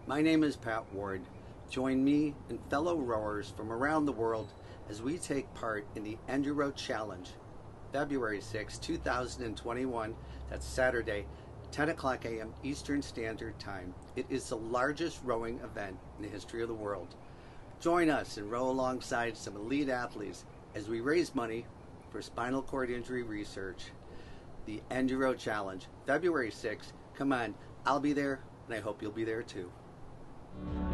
My name is Pat Ward. Join me and fellow rowers from around the world as we take part in the EnduRow Challenge, February 6, 2021. That's Saturday, 10 o'clock a.m. Eastern Standard Time. It is the largest rowing event in the history of the world. Join us and row alongside some elite athletes as we raise money for spinal cord injury research. The EnduRow Challenge, February 6th. Come on, I'll be there, and I hope you'll be there too.